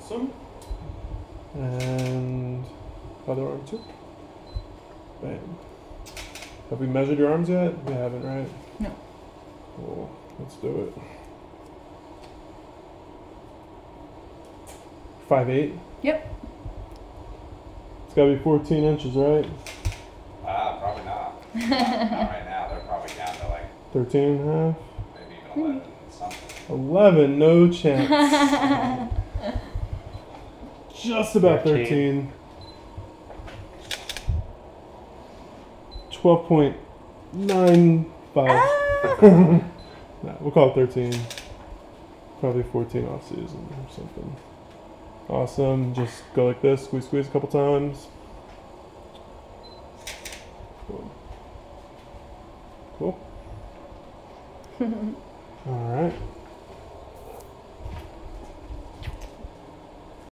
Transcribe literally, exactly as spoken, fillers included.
Awesome. And other arm too. Bam. Have we measured your arms yet? We haven't, right? No. Cool. Let's do it. Five eight. Yep. It's gotta be fourteen inches, right? Uh, probably not. Not right now. They're probably down to like Thirteen and a half. maybe even eleven something. Eleven, no chance. Just about thirteen. thirteen. Twelve point nine five. No, we'll call it thirteen. Probably fourteen off season or something. Awesome. Just go like this. Squeeze, squeeze a couple times. Cool. Cool.